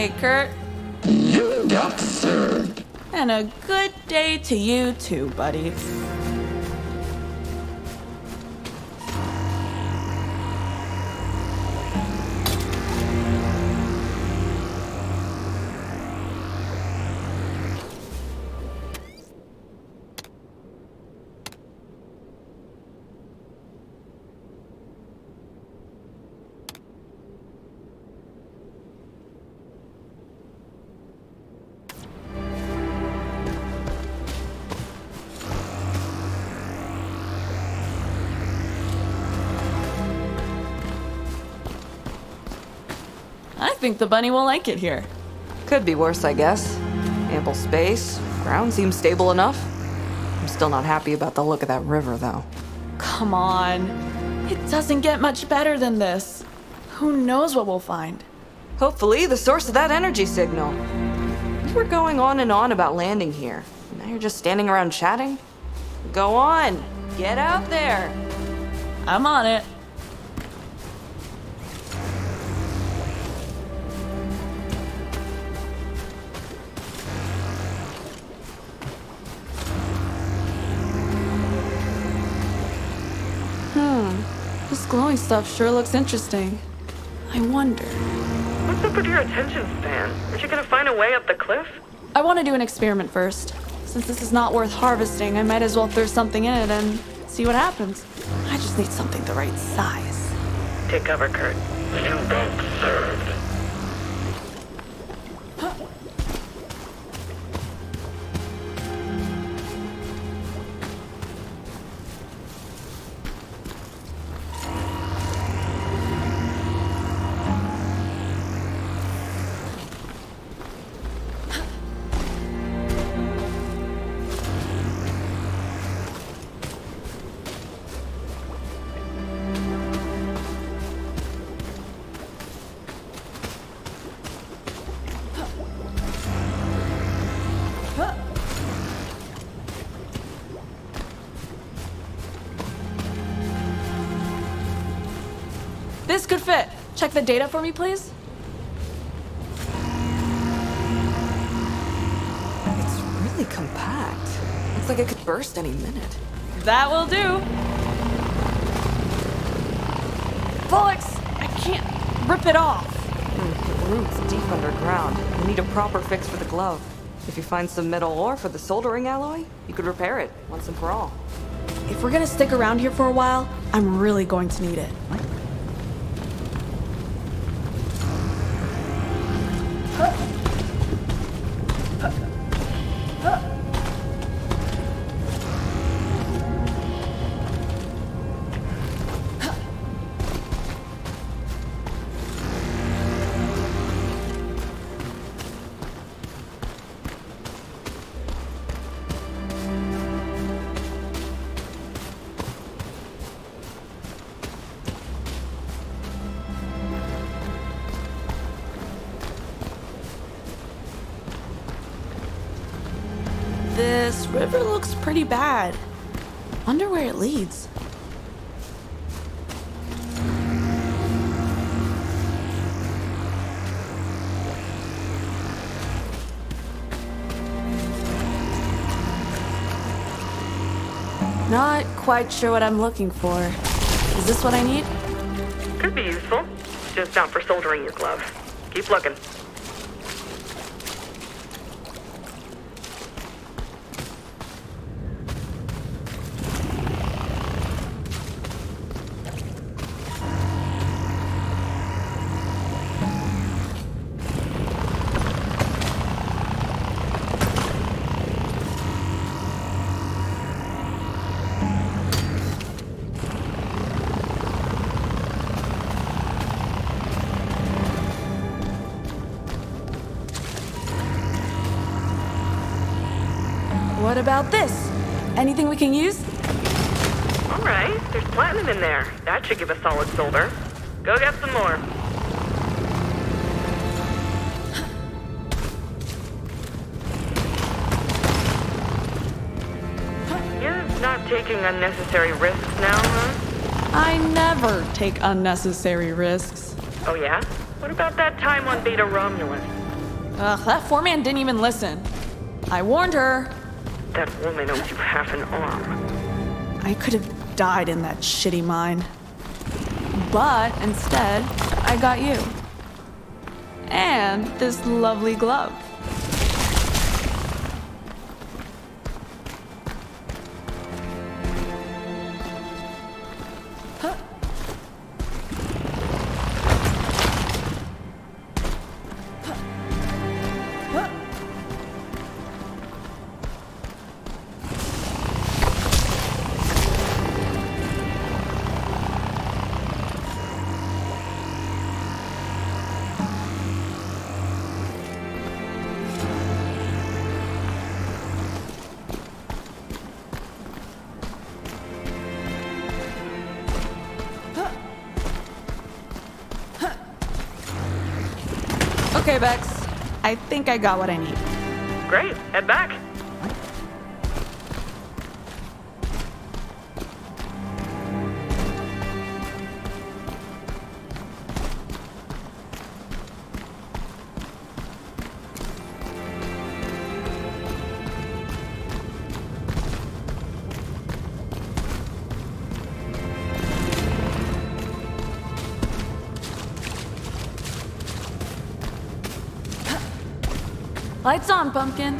day, Kurt. You got served. And a good day to you too, buddy. I think the bunny will like it here. Could be worse, I guess. Ample space, ground seems stable enough. I'm still not happy about the look of that river, though. Come on. It doesn't get much better than this. Who knows what we'll find? Hopefully, the source of that energy signal. You were going on and on about landing here. Now you're just standing around chatting? Go on, get out there. I'm on it. This glowing stuff sure looks interesting. I wonder. What's up with your attention span? Aren't you gonna find a way up the cliff? I want to do an experiment first. Since this is not worth harvesting, I might as well throw something in it and see what happens. I just need something the right size. Take cover, Kurt. You got served. This could fit. Check the data for me, please. It's really compact. Looks like it could burst any minute. That will do. Bullocks! I can't rip it off. The root's deep underground. We need a proper fix for the glove. If you find some metal ore for the soldering alloy, you could repair it once and for all. If we're gonna stick around here for a while, I'm really going to need it. This river looks pretty bad. Wonder where it leads. Not quite sure what I'm looking for. Is this what I need? Could be useful. Just not for soldering your glove. Keep looking. What about this? Anything we can use? All right, there's platinum in there. That should give a solid solder. Go get some more. You're not taking unnecessary risks now, huh? I never take unnecessary risks. Oh yeah? What about that time on Beta Romulus? Ugh, that foreman didn't even listen. I warned her. That woman owes you half an arm. I could have died in that shitty mine. But instead, I got you. And this lovely glove. Okay, Bex. I think I got what I need. Great, head back. Lights on, Pumpkin.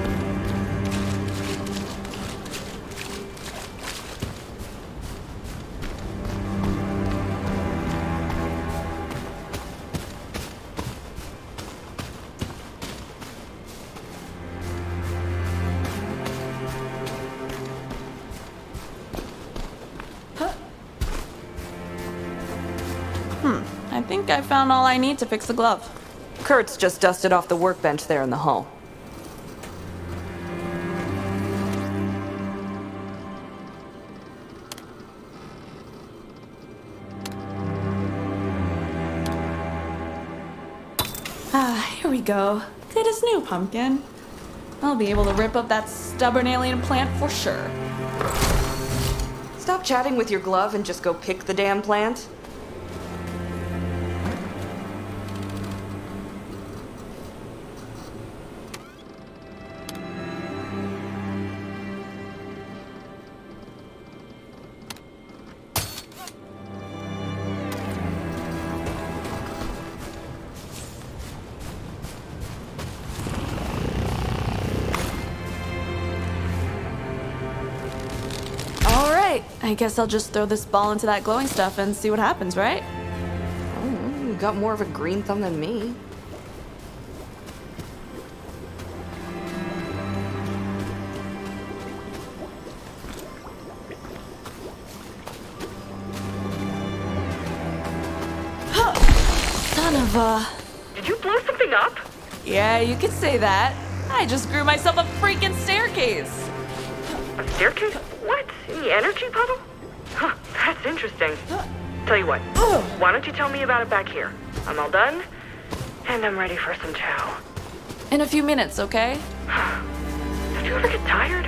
I think I found all I need to fix the glove. Kurt's just dusted off the workbench there in the hall. Here we go. Good as new, Pumpkin. I'll be able to rip up that stubborn alien plant for sure. Stop chatting with your glove and just go pick the damn plant. I guess I'll just throw this ball into that glowing stuff and see what happens, right? Oh, you got more of a green thumb than me. Son of a... Did you blow something up? Yeah, you could say that. I just grew myself a freaking staircase. A staircase? What? In the energy puddle? Huh, that's interesting. Tell you what, why don't you tell me about it back here? I'm all done, and I'm ready for some chow. In a few minutes, okay? Did you ever get tired?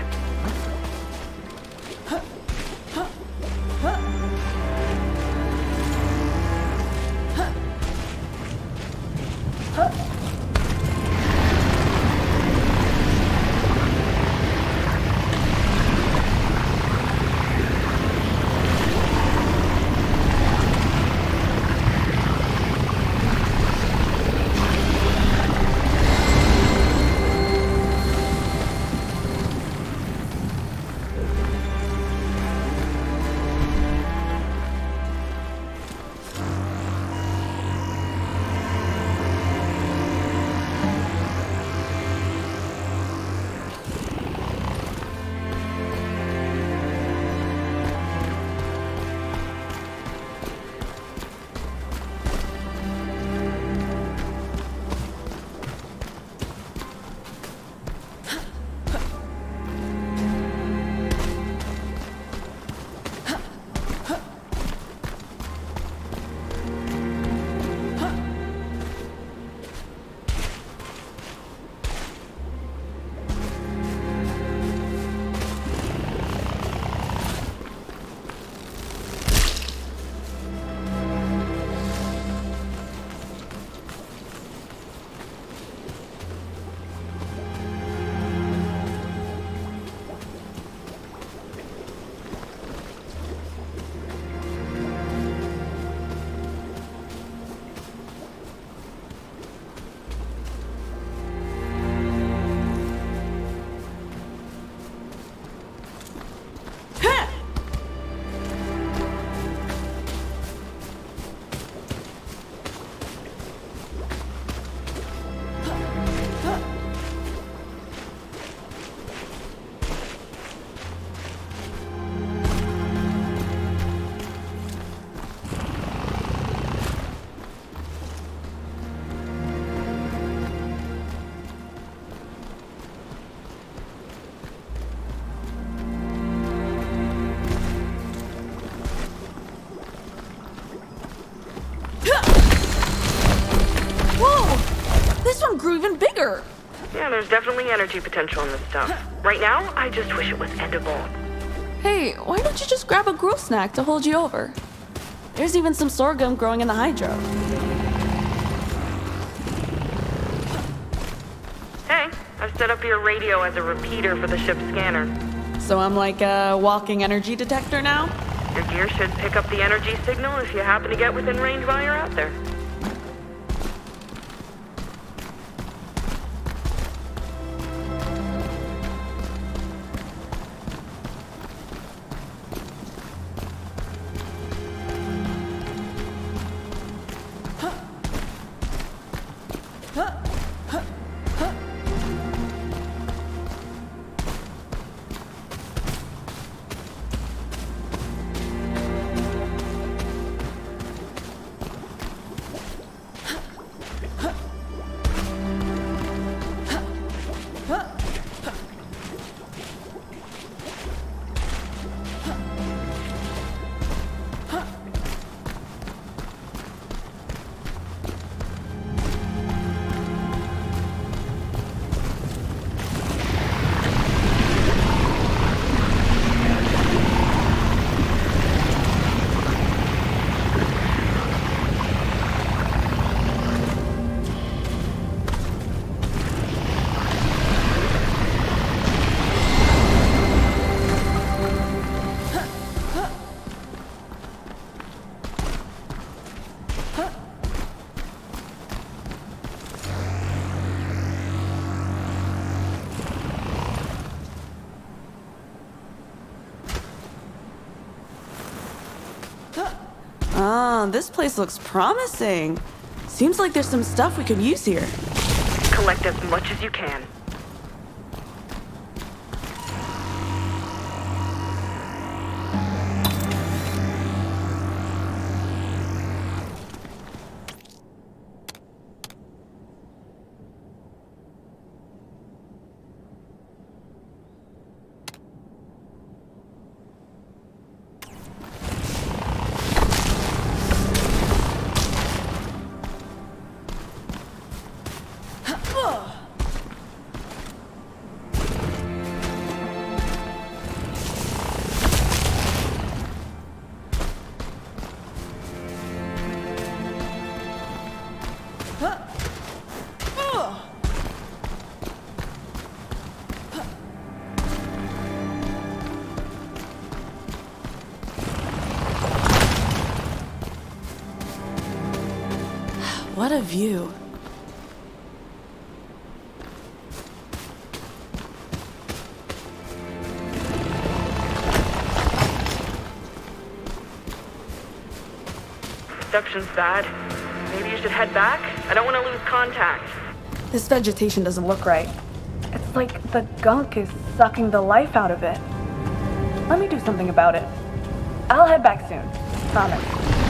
bigger. Yeah, there's definitely energy potential in this stuff. Right now, I just wish it was edible. Hey, why don't you just grab a gruel snack to hold you over? There's even some sorghum growing in the hydro. Hey, I've set up your radio as a repeater for the ship's scanner. So I'm like a walking energy detector now? Your gear should pick up the energy signal if you happen to get within range while you're out there. This place looks promising. Seems like there's some stuff we could use here. Collect as much as you can. What a view. Reception's bad. Maybe you should head back? I don't want to lose contact. This vegetation doesn't look right. It's like the gunk is sucking the life out of it. Let me do something about it. I'll head back soon. Promise.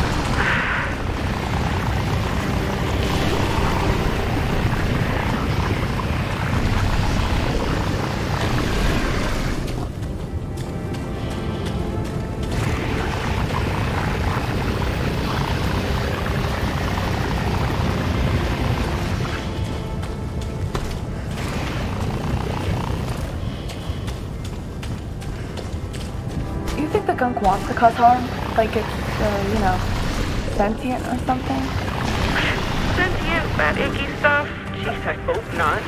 You think the gunk wants to cause harm? Like it's, sentient or something? Sentient, that icky stuff? Jeez, I hope not.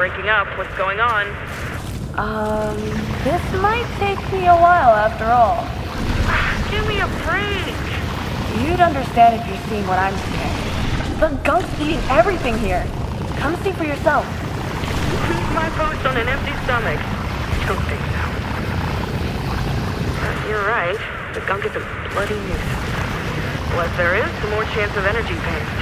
breaking up. What's going on? This might take me a while after all. Give me a break. You'd understand if you're seeing what I'm seeing. The gunk's eating everything here. Come see for yourself. Leave my post on an empty stomach. Don't think so. You're right. The gunk is a bloody nuisance. The less there is, the more chance of energy pain.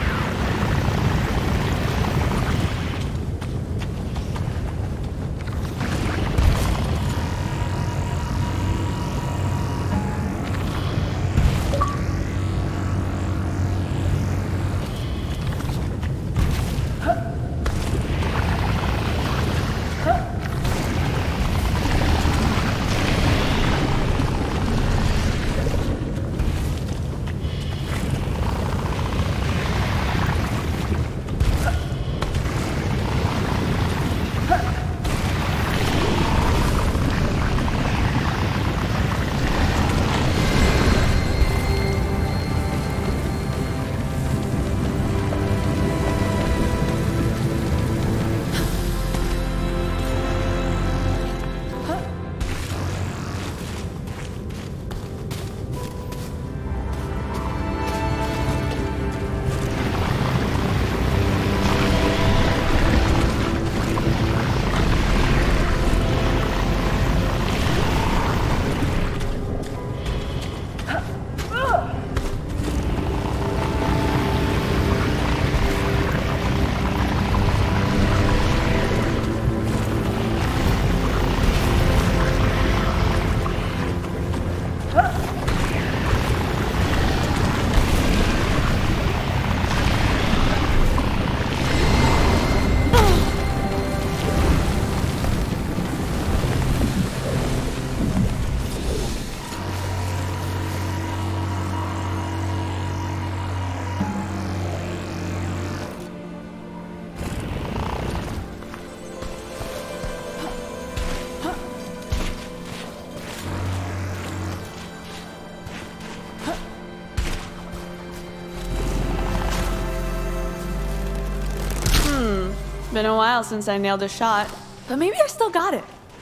Been a while since I nailed a shot, but maybe I still got it.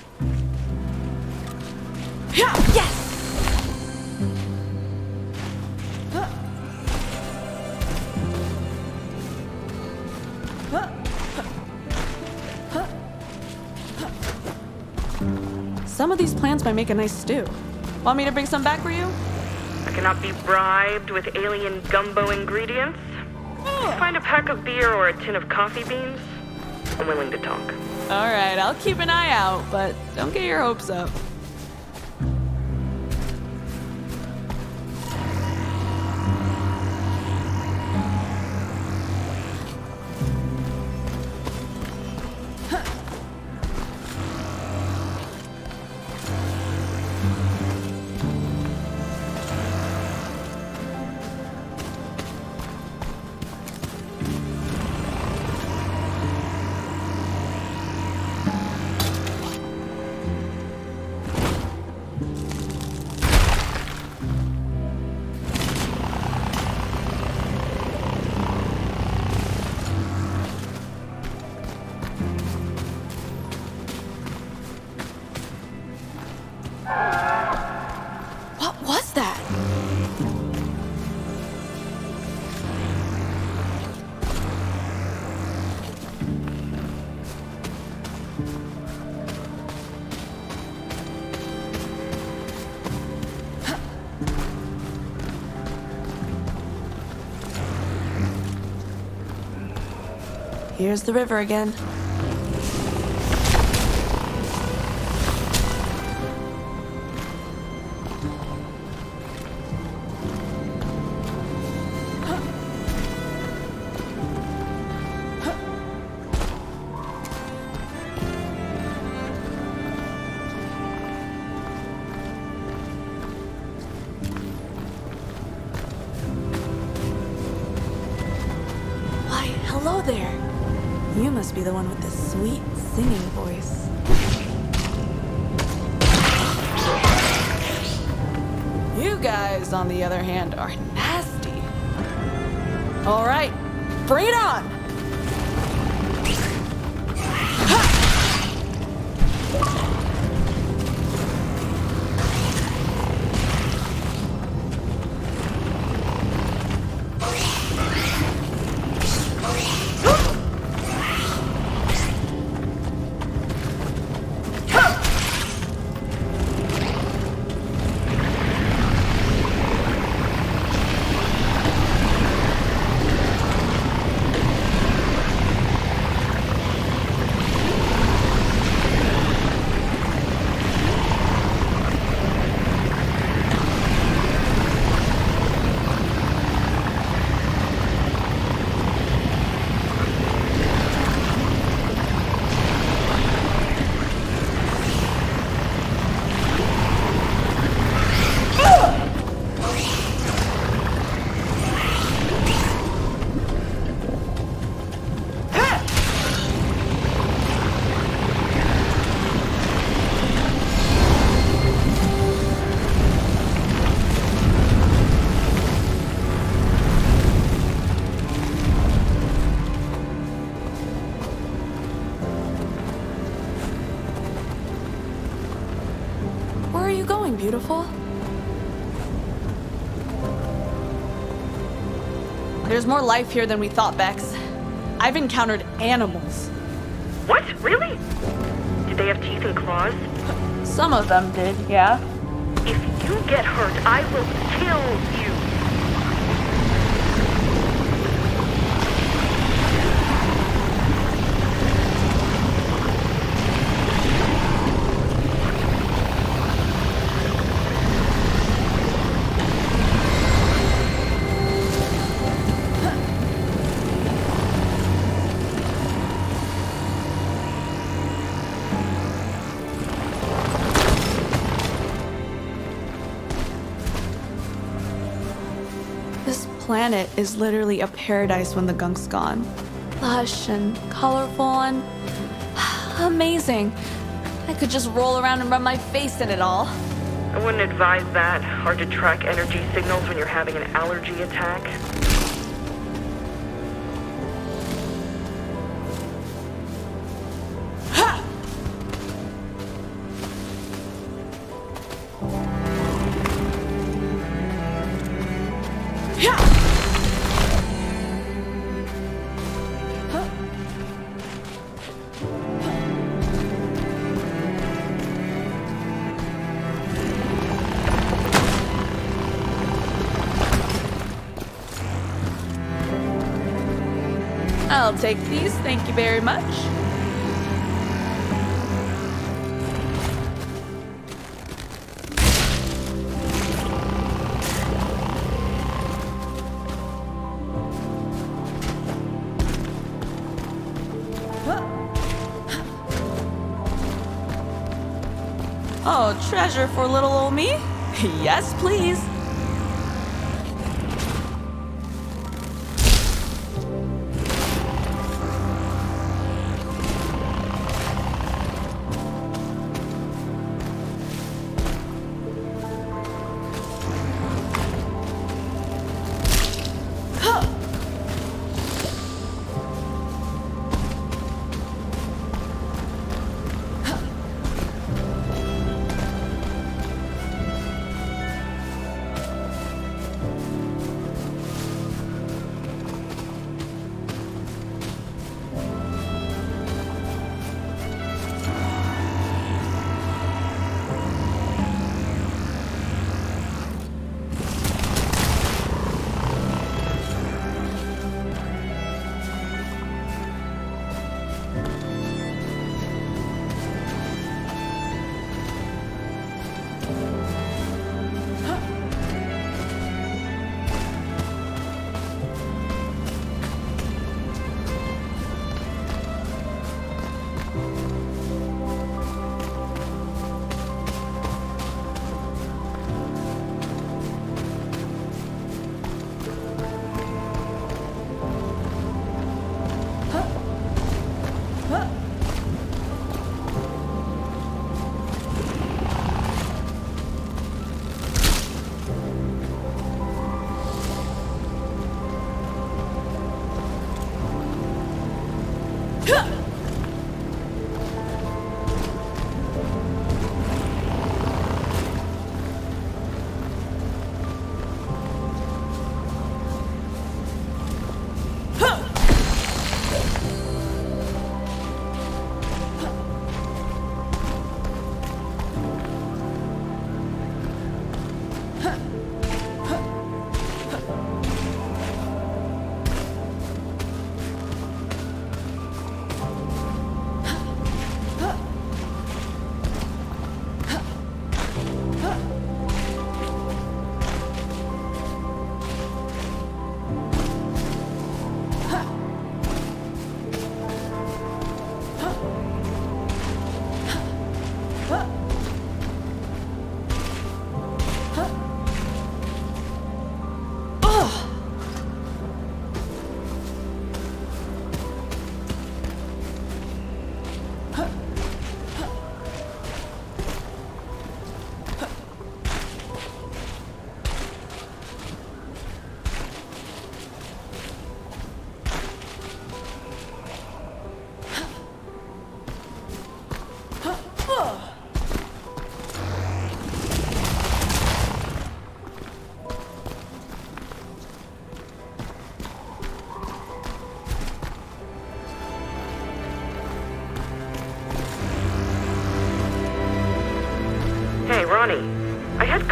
Yeah, yes! Some of these plants might make a nice stew. Want me to bring some back for you? I cannot be bribed with alien gumbo ingredients. Find a pack of beer or a tin of coffee beans. I'm willing to talk. All right, I'll keep an eye out, but don't get your hopes up. What was that? Here's the river again. Why, hello there. You must be the one with the sweet singing voice. You guys, on the other hand, are nasty. All right, bring it on! Where are you going, beautiful? There's more life here than we thought, Bex. I've encountered animals. What? Really? Did they have teeth and claws? Some of them did, yeah. If you get hurt, I will kill you. This planet is literally a paradise when the gunk's gone. Lush and colorful and amazing. I could just roll around and rub my face in it all. I wouldn't advise that. Hard to track energy signals when you're having an allergy attack. I'll take these, thank you very much. Oh, treasure for little old me? Yes, please.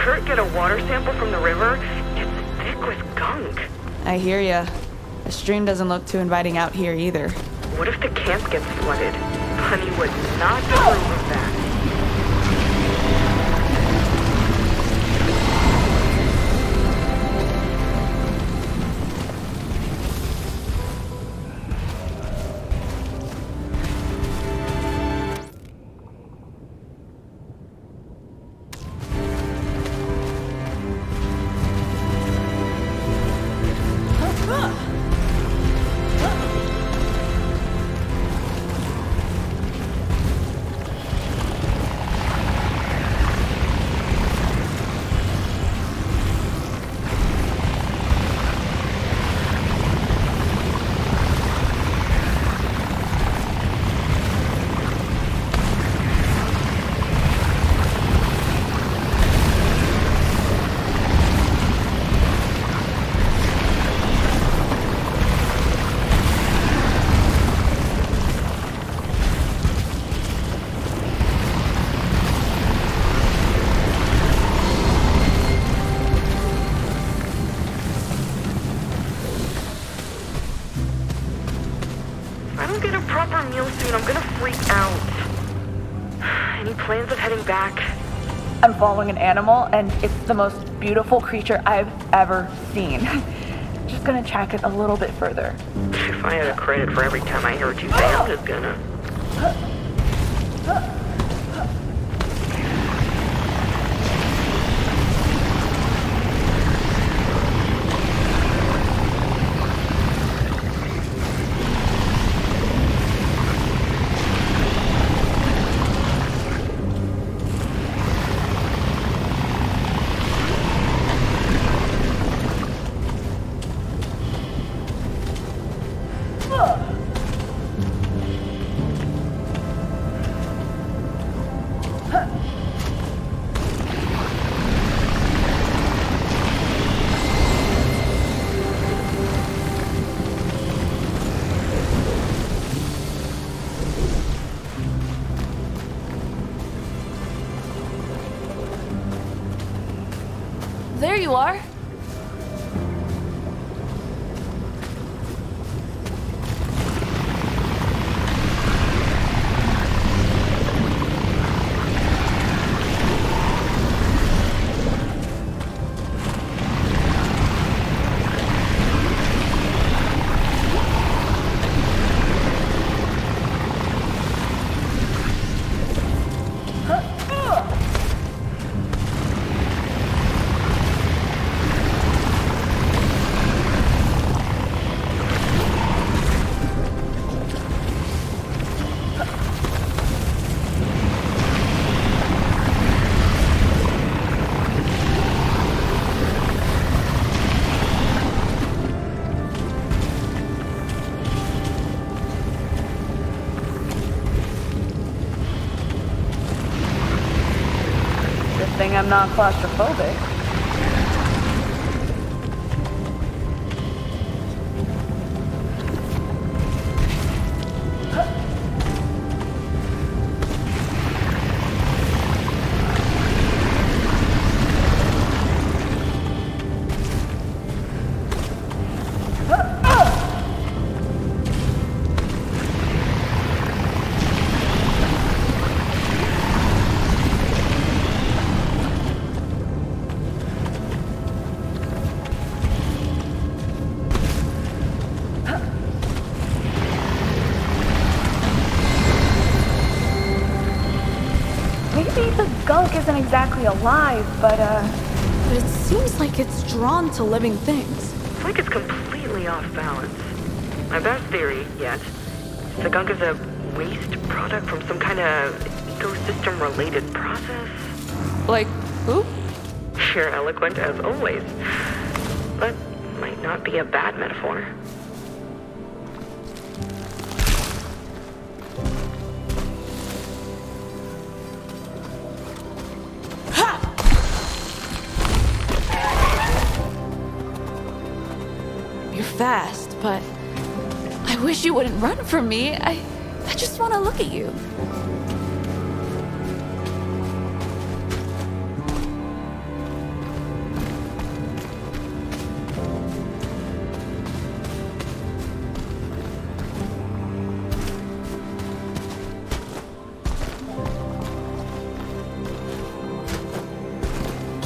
Kurt get a water sample from the river, it's thick with gunk. I hear ya. The stream doesn't look too inviting out here either. What if the camp gets flooded? Honey would not approve of that. I'm gonna freak out. Any plans of heading back? I'm following an animal, and it's the most beautiful creature I've ever seen. Just gonna track it a little bit further. If I had a credit for every time I hear what you say, I'm just gonna... There you are. I'm not claustrophobic. Maybe the gunk isn't exactly alive, but it seems like it's drawn to living things. It's like it's completely off balance. My best theory yet is the gunk is a waste product from some kind of ecosystem-related process. Like who? You're eloquent as always, but might not be a bad metaphor. Fast, but I wish you wouldn't run from me. I just want to look at you.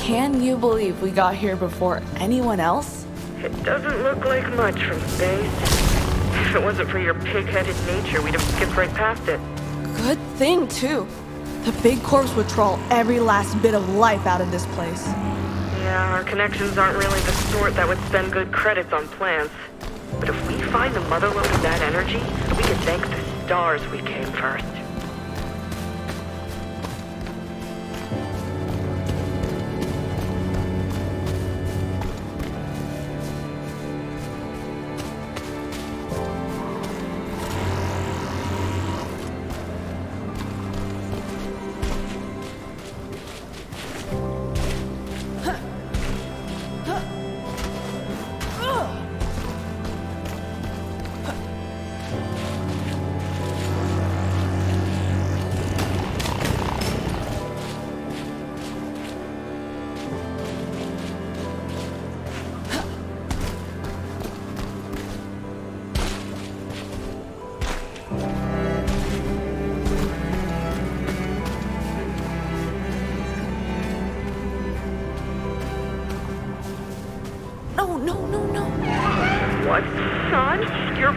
Can you believe we got here before anyone else? It doesn't look like much from space. If it wasn't for your pig-headed nature, we'd have skipped right past it. Good thing, too. The big corpse would troll every last bit of life out of this place. Yeah, our connections aren't really the sort that would spend good credits on plants. But if we find the motherlode of that energy, we can thank the stars we came first. No. What, son? You're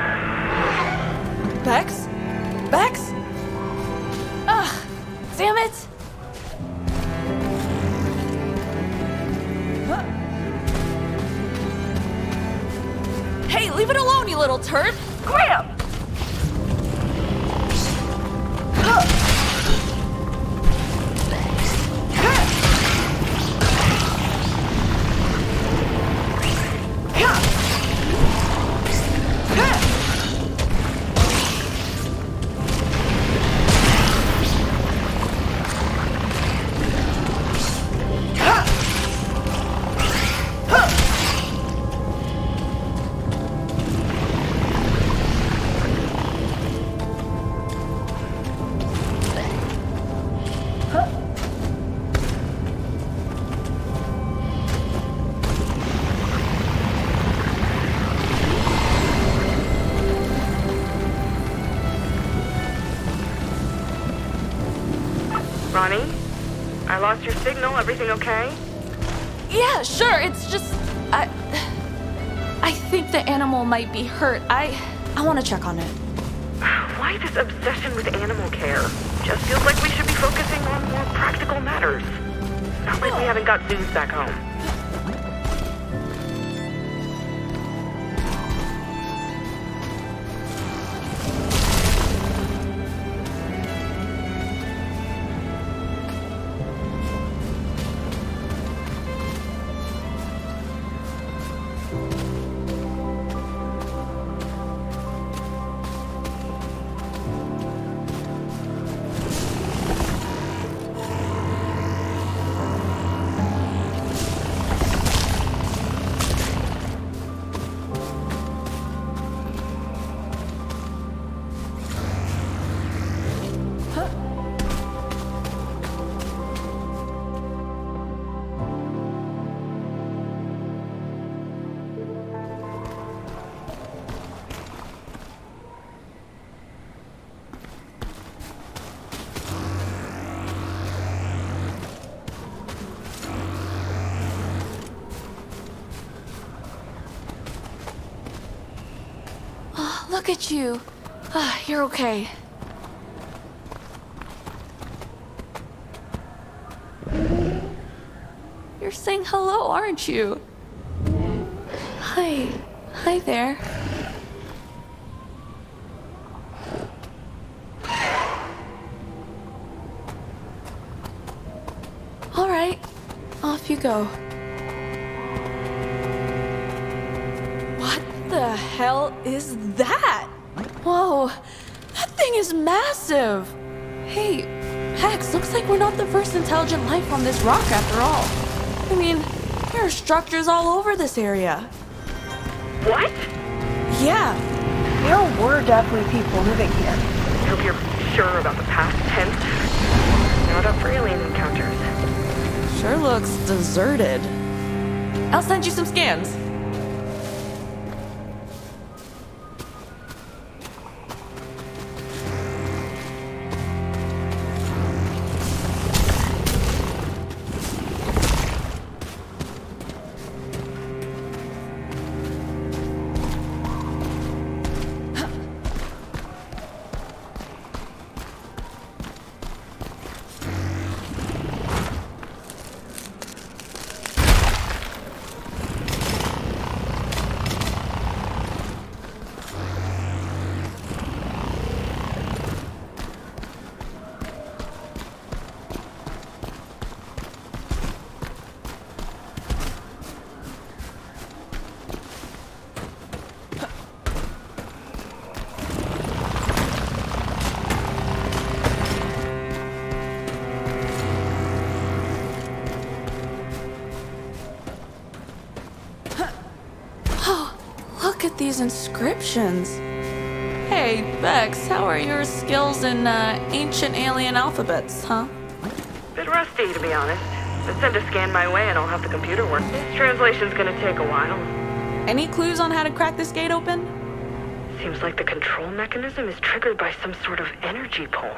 Bex? Bex? Ugh, damn it! Hey, leave it alone, you little turd! Graham! Ronnie? I lost your signal. Everything okay? Yeah, sure, it's just... I think the animal might be hurt. I want to check on it. Why this obsession with animal care? Just feels like we should be focusing on more practical matters. Not like we haven't got zoos back home. Look at you. You're okay. You're saying hello, aren't you? Hi. Hi there. All right. Off you go. What the hell is that? Whoa, that thing is massive. Hey, Hex, looks like we're not the first intelligent life on this rock after all. I mean, there are structures all over this area. What? Yeah. There were definitely people living here. I hope you're sure about the past tense. Not up for alien encounters. Sure looks deserted. I'll send you some scans. look at these inscriptions. Hey, Bex, how are your skills in ancient alien alphabets, huh? Bit rusty, to be honest. But send a scan my way and I'll have the computer work. This translation's gonna take a while. Any clues on how to crack this gate open? Seems like the control mechanism is triggered by some sort of energy pulse.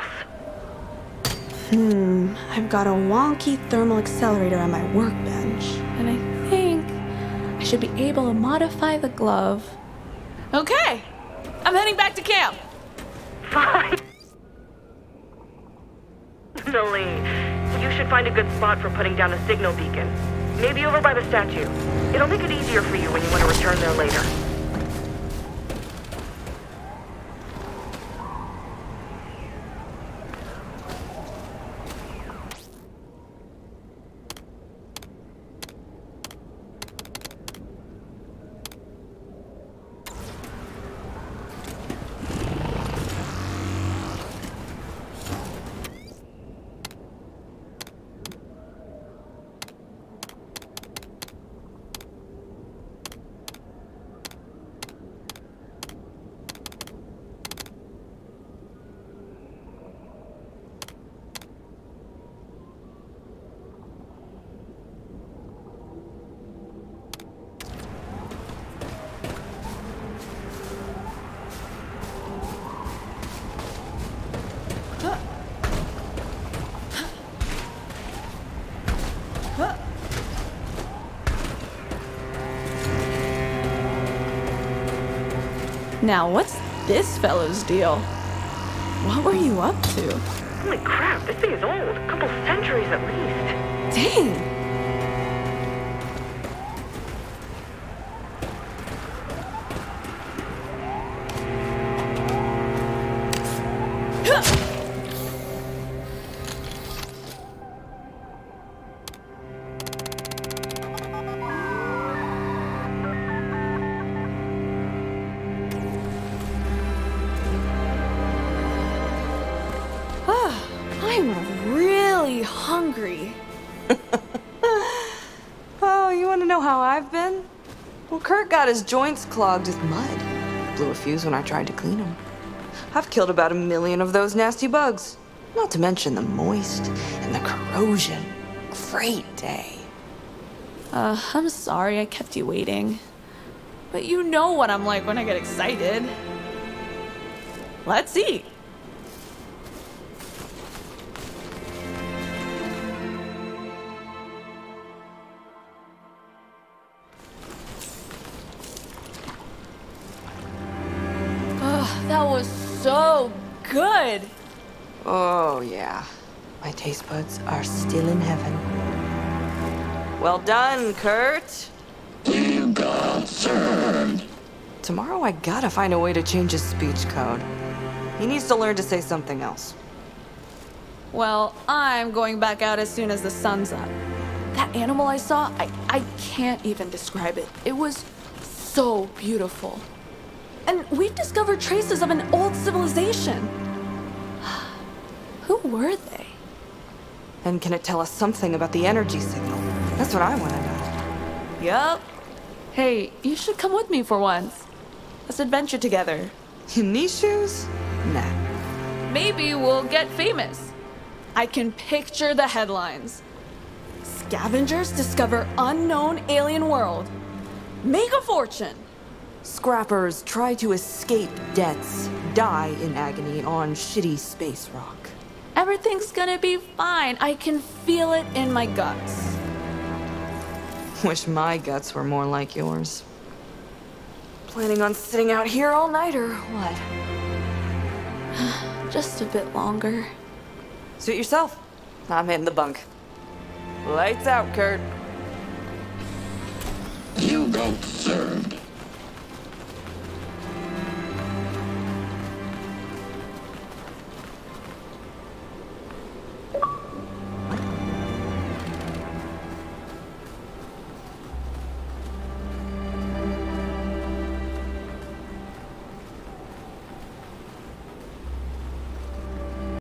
I've got a wonky thermal accelerator on my workbench, and I think I should be able to modify the glove. Okay, I'm heading back to camp. Finally! You should find a good spot for putting down a signal beacon. Maybe over by the statue. It'll make it easier for you when you want to return there later. Now, what's this fellow's deal? What were you up to? Holy crap, this thing is old. A couple centuries at least. Dang! I'm really hungry. Oh, you want to know how I've been? Well, Kurt got his joints clogged with mud. Blew a fuse when I tried to clean them. I've killed about 1 million of those nasty bugs. Not to mention the moist and the corrosion. Great day. I'm sorry I kept you waiting. But you know what I'm like when I get excited. Let's eat. That was so good. Oh, yeah. My taste buds are still in heaven. Well done, Kurt. You got served. Tomorrow I gotta find a way to change his speech code. He needs to learn to say something else. Well, I'm going back out as soon as the sun's up. That animal I saw, I can't even describe it. It was so beautiful. And we've discovered traces of an old civilization. Who were they? And can it tell us something about the energy signal? That's what I want to know. Yup. Hey, you should come with me for once. Let's adventure together. In these shoes? Nah. Maybe we'll get famous. I can picture the headlines. Scavengers discover unknown alien world. Make a fortune. Scrappers try to escape deaths, die in agony on shitty space rock. Everything's gonna be fine. I can feel it in my guts. Wish my guts were more like yours. Planning on sitting out here all night or what? Just a bit longer. Suit yourself. I'm hitting the bunk. Lights out, Kurt. You got served.